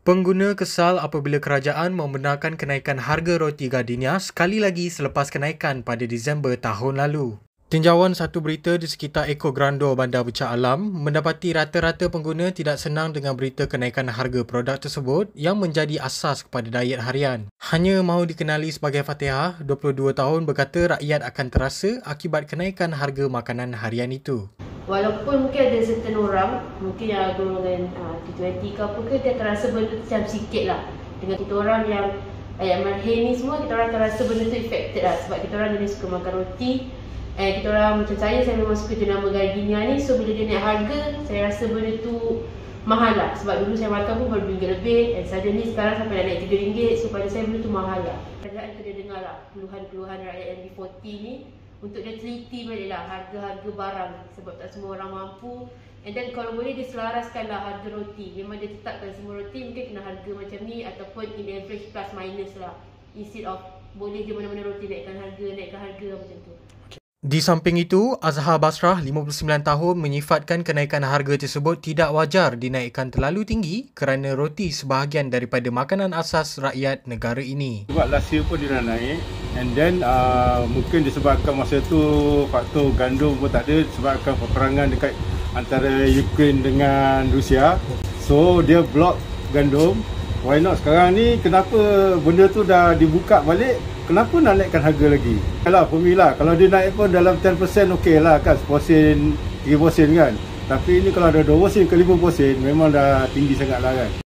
Pengguna kesal apabila kerajaan membenarkan kenaikan harga roti gardenia sekali lagi selepas kenaikan pada Disember tahun lalu. Tinjauan satu berita di sekitar Eco Grandeur Bandar Shah Alam mendapati rata-rata pengguna tidak senang dengan berita kenaikan harga produk tersebut yang menjadi asas kepada diet harian. Hanya mahu dikenali sebagai Fatihah, 22 tahun berkata rakyat akan terasa akibat kenaikan harga makanan harian itu. Walaupun mungkin ada certain orang, mungkin yang golongan T20 ke apa ke, dia terasa benda tu macam sikit lah. Dengan kita orang yang marhen ni semua, kita orang terasa benda tu affected lah. Sebab kita orang jenis suka makan roti. Kita orang macam saya memang suka jenama gardenia ni. So bila dia naik harga, saya rasa benda tu mahal lah. Sebab dulu saya makan pun baru RM2 lebih. And suddenly sekarang sampai dah naik RM3. So pada saya benda tu mahal lah. Kerajaan kena dengar lah keluhan-keluhan rakyat yang di 40 ni, untuk dia teliti balik lah harga-harga barang. Sebab tak semua orang mampu. And then kalau boleh dia selaraskan lah harga roti. Memang dia tetapkan semua roti mungkin kena harga macam ni, ataupun in average plus minus lah. Instead of boleh je mana-mana roti naikkan harga macam tu. Di samping itu, Azhar Basrah, 59 tahun, menyifatkan kenaikan harga tersebut tidak wajar dinaikkan terlalu tinggi kerana roti sebahagian daripada makanan asas rakyat negara ini. Sebab last year pun dia dah naik, and then mungkin disebabkan masa tu faktor gandum pun tak ada sebabkan peperangan dekat antara Ukraine dengan Rusia. So dia block gandum. Why not sekarang ni, kenapa benda tu dah dibuka balik, kenapa nak naikkan harga lagi? Yalah, formula kalau dia naik pun dalam 10% okey lah kan, 1%, 3% kan. Tapi ini kalau ada 2% ke 5% memang dah tinggi sangat lah kan.